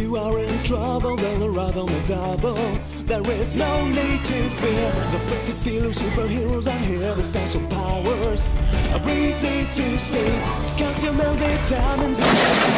you are in trouble, they'll arrive on the double. There is no need to fear. The pretty feeling superheroes are here. The special powers are easy to see, 'cause you're melted down and